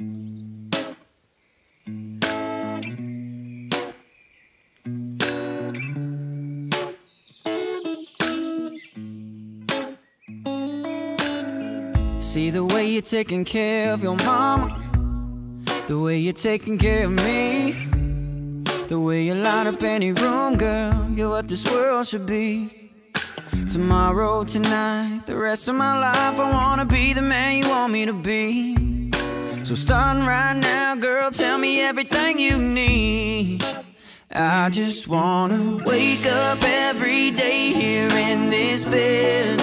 See the way you're taking care of your mama, the way you're taking care of me, the way you light up any room, girl, you're what this world should be. Tomorrow, tonight, the rest of my life, I wanna be the man you want me to be. So starting right now, girl, tell me everything you need. I just wanna wake up every day here in this bed,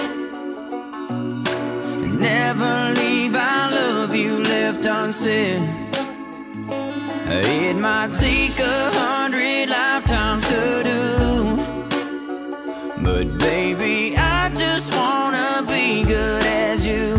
never leave our love you left unsaid. It might take 100 lifetimes to do, but baby, I just wanna be good as you.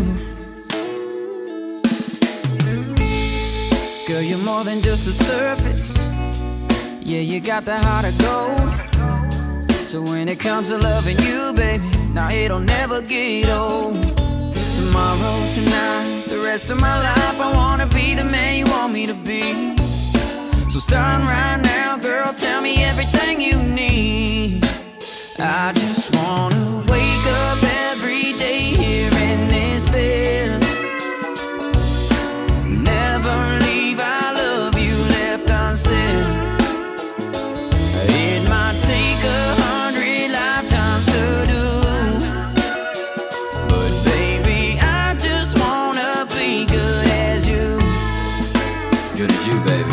Girl, you're more than just the surface. Yeah, you got the heart of gold. So when it comes to loving you, baby, now it'll never get old. Tomorrow, tonight, the rest of my life, I wanna be the man you want me to be. So starting right now, girl, tell me everything you need. I just wanna wake up every day here in this bed, never leave our love you left unsaid. It might take 100 lifetimes to do, but baby, I just wanna be good as you. Good as you, baby.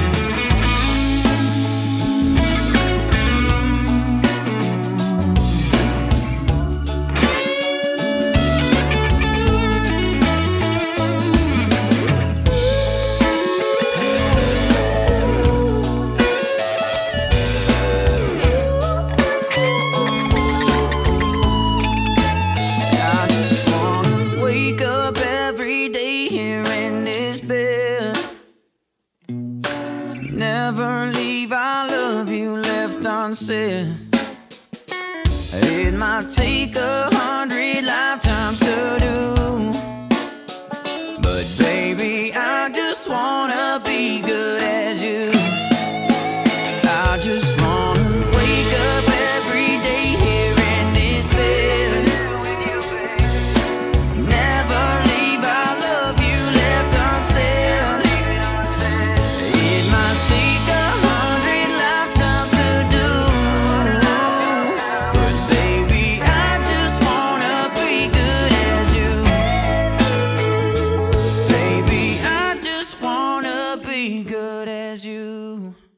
Never leave our love you left unsaid. It might take 100 lifetimes to do, but baby, I just wanna be good as you. I just wanna wake up every day here in this bed, never leave our love you left unsaid. It might take 100 lifetimes to do, but baby, I just wanna be good as you. Baby, I just wanna be good as you.